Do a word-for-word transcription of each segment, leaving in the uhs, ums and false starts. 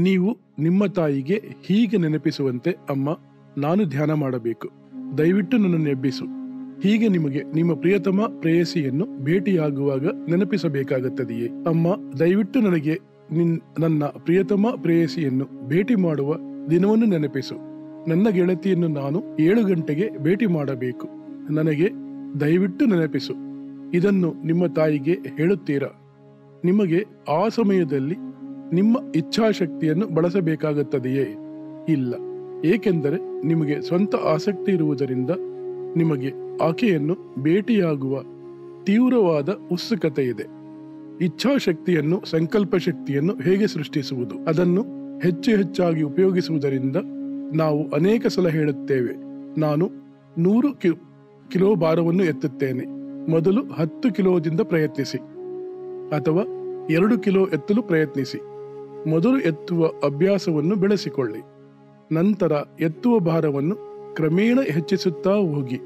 ನೀವು ನಿಮ್ಮ ತಾಯಿಗೆ ಹೀಗೆ ನೆನಪಿಸುವಂತೆ, ಅಮ್ಮ, ನಾನು ಧ್ಯಾನ ಮಾಡಬೇಕು, ದಯವಿಟ್ಟು ನನ್ನನ್ನು ಎಬ್ಬಿಸು. ಹೀಗೆ ನಿಮಗೆ ನಿಮ್ಮ ಪ್ರಿಯತಮ ಪ್ರೇಯಸಿಯನ್ನು ಭೇಟಿಯಾಗುವಾಗ ನೆನಪಿಸಬೇಕಾಗುತ್ತದೆಯೇ? ಅಮ್ಮ, ದಯವಿಟ್ಟು ನನಗೆ ನಿನ್ ನನ್ನ ಪ್ರಿಯತಮ ಪ್ರೇಯಸಿಯನ್ನು ಭೇಟಿ ಮಾಡುವ ದಿನವನ್ನು ನೆನಪಿಸು. ನನ್ನ ಗೆಳತಿಯನ್ನು ನಾನು ಏಳು ಗಂಟೆಗೆ ಭೇಟಿ ಮಾಡಬೇಕು, ನನಗೆ ದಯವಿಟ್ಟು ನೆನಪಿಸು. ಇದನ್ನು ನಿಮ್ಮ ತಾಯಿಗೆ ಹೇಳುತ್ತೀರಾ? ನಿಮಗೆ ಆ ಸಮಯದಲ್ಲಿ ನಿಮ್ಮ ಇಚ್ಛಾಶಕ್ತಿಯನ್ನು ಬಳಸಬೇಕಾಗುತ್ತದೆಯೇ? ಇಲ್ಲ, ಏಕೆಂದರೆ ನಿಮಗೆ ಸ್ವಂತ ಆಸಕ್ತಿ ಇರುವುದರಿಂದ ನಿಮಗೆ ಆಕೆಯನ್ನು ಭೇಟಿಯಾಗುವ ತೀವ್ರವಾದ ಉತ್ಸುಕತೆ ಇದೆ. ಇಚ್ಛಾಶಕ್ತಿಯನ್ನು, ಸಂಕಲ್ಪ ಶಕ್ತಿಯನ್ನು ಹೇಗೆ ಸೃಷ್ಟಿಸುವುದು? ಅದನ್ನು ಹೆಚ್ಚು ಹೆಚ್ಚಾಗಿ ಉಪಯೋಗಿಸುವುದರಿಂದ ನಾವು ಅನೇಕ ಸಲ ಹೇಳುತ್ತೇವೆ, ನಾನು ನೂರು ಕಿಲೋ ಭಾರವನ್ನು ಎತ್ತುತ್ತೇನೆ, ಮೊದಲು ಹತ್ತು ಕಿಲೋದಿಂದ ಪ್ರಯತ್ನಿಸಿ, ಅಥವಾ ಎರಡು ಕಿಲೋ ಎತ್ತಲು ಪ್ರಯತ್ನಿಸಿ. ಮೊದಲು ಎತ್ತುವ ಅಭ್ಯಾಸವನ್ನು ಬೆಳೆಸಿಕೊಳ್ಳಿ, ನಂತರ ಎತ್ತುವ ಭಾರವನ್ನು ಕ್ರಮೇಣ ಹೆಚ್ಚಿಸುತ್ತಾ ಹೋಗಿ.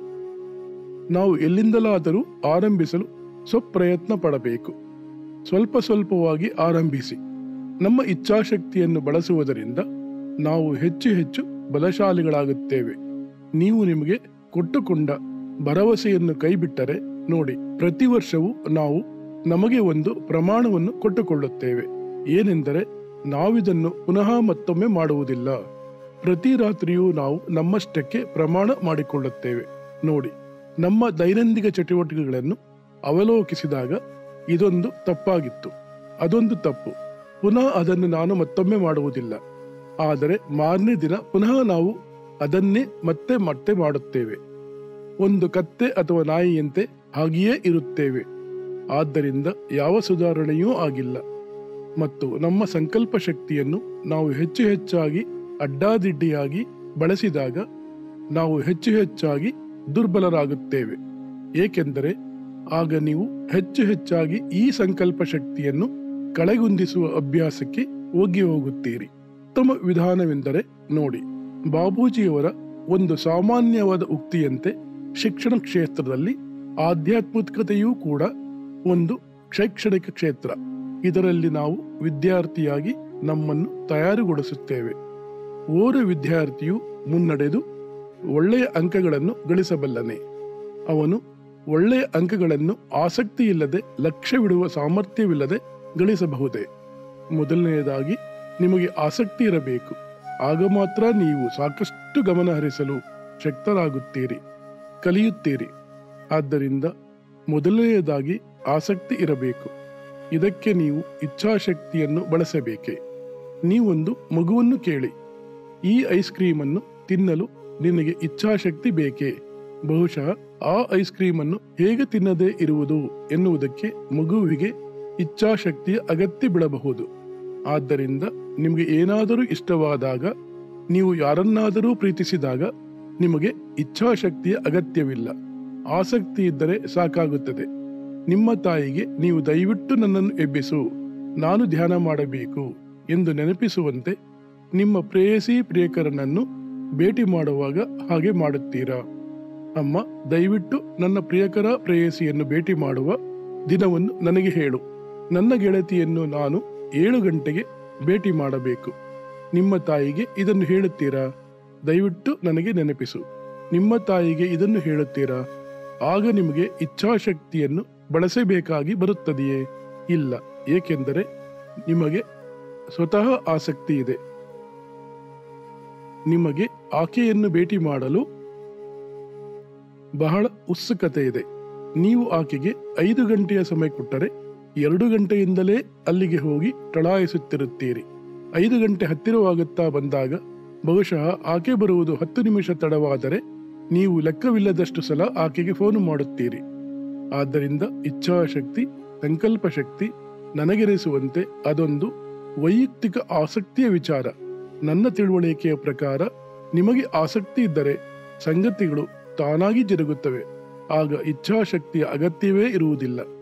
ನಾವು ಎಲ್ಲಿಂದಲಾದರೂ ಆರಂಭಿಸಲು ಸ್ವಪ್ರಯತ್ನ ಪಡಬೇಕು. ಸ್ವಲ್ಪ ಸ್ವಲ್ಪವಾಗಿ ಆರಂಭಿಸಿ. ನಮ್ಮ ಇಚ್ಛಾಶಕ್ತಿಯನ್ನು ಬಳಸುವುದರಿಂದ ನಾವು ಹೆಚ್ಚು ಹೆಚ್ಚು ಬಲಶಾಲಿಗಳಾಗುತ್ತೇವೆ. ನೀವು ನಿಮಗೆ ಕೊಟ್ಟುಕೊಂಡ ಭರವಸೆಯನ್ನು ಕೈಬಿಟ್ಟರೆ ನೋಡಿ, ಪ್ರತಿ ವರ್ಷವೂ ನಾವು ನಮಗೆ ಒಂದು ಪ್ರಮಾಣವನ್ನು ಕೊಟ್ಟುಕೊಳ್ಳುತ್ತೇವೆ. ಏನೆಂದರೆ, ನಾವಿದನ್ನು ಪುನಃ ಮತ್ತೊಮ್ಮೆ ಮಾಡುವುದಿಲ್ಲ. ಪ್ರತಿ ರಾತ್ರಿಯೂ ನಾವು ನಮ್ಮಷ್ಟಕ್ಕೆ ಪ್ರಮಾಣ ಮಾಡಿಕೊಳ್ಳುತ್ತೇವೆ. ನೋಡಿ, ನಮ್ಮ ದೈನಂದಿನ ಚಟುವಟಿಕೆಗಳನ್ನು ಅವಲೋಕಿಸಿದಾಗ ಇದೊಂದು ತಪ್ಪಾಗಿತ್ತು, ಅದೊಂದು ತಪ್ಪು, ಪುನಃ ಅದನ್ನು ನಾನು ಮತ್ತೊಮ್ಮೆ ಮಾಡುವುದಿಲ್ಲ. ಆದರೆ ಮಾರನೇ ದಿನ ಪುನಃ ನಾವು ಅದನ್ನೇ ಮತ್ತೆ ಮತ್ತೆ ಮಾಡುತ್ತೇವೆ. ಒಂದು ಕತ್ತೆ ಅಥವಾ ನಾಯಿಯಂತೆ ಹಾಗೆಯೇ ಇರುತ್ತೇವೆ. ಆದ್ದರಿಂದ ಯಾವ ಸುಧಾರಣೆಯೂ ಆಗಿಲ್ಲ. ಮತ್ತು ನಮ್ಮ ಸಂಕಲ್ಪ ಶಕ್ತಿಯನ್ನು ನಾವು ಹೆಚ್ಚು ಹೆಚ್ಚಾಗಿ ಅಡ್ಡಾದಿಡ್ಡಿಯಾಗಿ ಬಳಸಿದಾಗ ನಾವು ಹೆಚ್ಚು ಹೆಚ್ಚಾಗಿ ದುರ್ಬಲರಾಗುತ್ತೇವೆ. ಏಕೆಂದರೆ ಆಗ ನೀವು ಹೆಚ್ಚು ಹೆಚ್ಚಾಗಿ ಈ ಸಂಕಲ್ಪ ಶಕ್ತಿಯನ್ನು ಕಳೆಗುಂದಿಸುವ ಅಭ್ಯಾಸಕ್ಕೆ ಹೋಗಿ ಹೋಗುತ್ತೀರಿ. ಉತ್ತಮ ವಿಧಾನವೆಂದರೆ ನೋಡಿ, ಬಾಬೂಜಿಯವರ ಒಂದು ಸಾಮಾನ್ಯವಾದ ಉಕ್ತಿಯಂತೆ ಶಿಕ್ಷಣ ಕ್ಷೇತ್ರದಲ್ಲಿ ಆಧ್ಯಾತ್ಮಿಕತೆಯೂ ಕೂಡ ಒಂದು ಶೈಕ್ಷಣಿಕ ಕ್ಷೇತ್ರ. ಇದರಲ್ಲಿ ನಾವು ವಿದ್ಯಾರ್ಥಿಯಾಗಿ ನಮ್ಮನ್ನು ತಯಾರುಗೊಳಿಸುತ್ತೇವೆ. ಓರ್ವ ವಿದ್ಯಾರ್ಥಿಯು ಮುನ್ನಡೆದು ಒಳ್ಳೆಯ ಅಂಕಗಳನ್ನು ಗಳಿಸಬಲ್ಲನೆ. ಅವನು ಒಳ್ಳೆಯ ಅಂಕಗಳನ್ನು ಆಸಕ್ತಿ ಇಲ್ಲದೆ, ಲಕ್ಷ್ಯವಿಡುವ ಸಾಮರ್ಥ್ಯವಿಲ್ಲದೆ ಗಳಿಸಬಹುದೇ? ಮೊದಲನೆಯದಾಗಿ ನಿಮಗೆ ಆಸಕ್ತಿ ಇರಬೇಕು. ಆಗ ಮಾತ್ರ ನೀವು ಸಾಕಷ್ಟು ಗಮನ ಹರಿಸಲು ಶಕ್ತರಾಗುತ್ತೀರಿ, ಕಲಿಯುತ್ತೀರಿ. ಆದ್ದರಿಂದ ಮೊದಲನೆಯದಾಗಿ ಆಸಕ್ತಿ ಇರಬೇಕು. ಇದಕ್ಕೆ ನೀವು ಇಚ್ಛಾಶಕ್ತಿಯನ್ನು ಬಳಸಬೇಕೆ? ನೀವೊಂದು ಮಗುವನ್ನು ಕೇಳಿ, ಈ ಐಸ್ ಕ್ರೀಮನ್ನು ತಿನ್ನಲು ನಿನಗೆ ಇಚ್ಛಾಶಕ್ತಿ ಬೇಕೇ? ಬಹುಶಃ ಆ ಐಸ್ ಕ್ರೀಮನ್ನು ಹೇಗೆ ತಿನ್ನದೇ ಇರುವುದು ಎನ್ನುವುದಕ್ಕೆ ಮಗುವಿಗೆ ಇಚ್ಛಾಶಕ್ತಿಯ ಅಗತ್ಯ ಬೀಳಬಹುದು. ಆದ್ದರಿಂದ ನಿಮಗೆ ಏನಾದರೂ ಇಷ್ಟವಾದಾಗ, ನೀವು ಯಾರನ್ನಾದರೂ ಪ್ರೀತಿಸಿದಾಗ ನಿಮಗೆ ಇಚ್ಛಾಶಕ್ತಿಯ ಅಗತ್ಯವಿಲ್ಲ. ಆಸಕ್ತಿ ಇದ್ದರೆ ಸಾಕಾಗುತ್ತದೆ. ನಿಮ್ಮ ತಾಯಿಗೆ ನೀವು ದಯವಿಟ್ಟು ನನ್ನನ್ನು ಎಬ್ಬಿಸು, ನಾನು ಧ್ಯಾನ ಮಾಡಬೇಕು ಎಂದು ನೆನಪಿಸುವಂತೆ ನಿಮ್ಮ ಪ್ರೇಯಸಿ ಪ್ರಿಯಕರನನ್ನು ಭೇಟಿ ಮಾಡುವಾಗ ಹಾಗೆ ಮಾಡುತ್ತೀರಾ? ಅಮ್ಮ, ದಯವಿಟ್ಟು ನನ್ನ ಪ್ರಿಯಕರ ಪ್ರೇಯಸಿಯನ್ನು ಭೇಟಿ ಮಾಡುವ ದಿನವನ್ನು ನನಗೆ ಹೇಳು. ನನ್ನ ಗೆಳತಿಯನ್ನು ನಾನು ಏಳು ಗಂಟೆಗೆ ಭೇಟಿ ಮಾಡಬೇಕು. ನಿಮ್ಮ ತಾಯಿಗೆ ಇದನ್ನು ಹೇಳುತ್ತೀರಾ? ದಯವಿಟ್ಟು ನನಗೆ ನೆನಪಿಸು. ನಿಮ್ಮ ತಾಯಿಗೆ ಇದನ್ನು ಹೇಳುತ್ತೀರಾ? ಆಗ ನಿಮಗೆ ಇಚ್ಛಾಶಕ್ತಿಯನ್ನು ಬಳಸಬೇಕಾಗಿ ಬರುತ್ತದೆಯೇ? ಇಲ್ಲ, ಏಕೆಂದರೆ ನಿಮಗೆ ಸ್ವತಃ ಆಸಕ್ತಿ ಇದೆ. ನಿಮಗೆ ಆಕೆಯನ್ನು ಭೇಟಿ ಮಾಡಲು ಬಹಳ ಉತ್ಸುಕತೆ ಇದೆ. ನೀವು ಆಕೆಗೆ ಐದು ಗಂಟೆಯ ಸಮಯ ಕೊಟ್ಟರೆ ಎರಡು ಗಂಟೆಯಿಂದಲೇ ಅಲ್ಲಿಗೆ ಹೋಗಿ ಟಳಾಯಿಸುತ್ತಿರುತ್ತೀರಿ. ಐದು ಗಂಟೆ ಹತ್ತಿರವಾಗುತ್ತಾ ಬಂದಾಗ ಬಹುಶಃ ಆಕೆ ಬರುವುದು ಹತ್ತು ನಿಮಿಷ ತಡವಾದರೆ ನೀವು ಲೆಕ್ಕವಿಲ್ಲದಷ್ಟು ಸಲ ಆಕೆಗೆ ಫೋನ್ ಮಾಡುತ್ತೀರಿ. ಆದ್ದರಿಂದ ಇಚ್ಛಾಶಕ್ತಿ, ಸಂಕಲ್ಪ ಶಕ್ತಿ ನನಗೆನಿಸುವಂತೆ ಅದೊಂದು ವೈಯಕ್ತಿಕ ಆಸಕ್ತಿಯ ವಿಚಾರ. ನನ್ನ ತಿಳುವಳಿಕೆಯ ಪ್ರಕಾರ ನಿಮಗೆ ಆಸಕ್ತಿ ಇದ್ದರೆ ಸಂಗತಿಗಳು ತಾನಾಗಿ ಜರುಗುತ್ತವೆ. ಆಗ ಇಚ್ಛಾಶಕ್ತಿಯ ಅಗತ್ಯವೇ ಇರುವುದಿಲ್ಲ.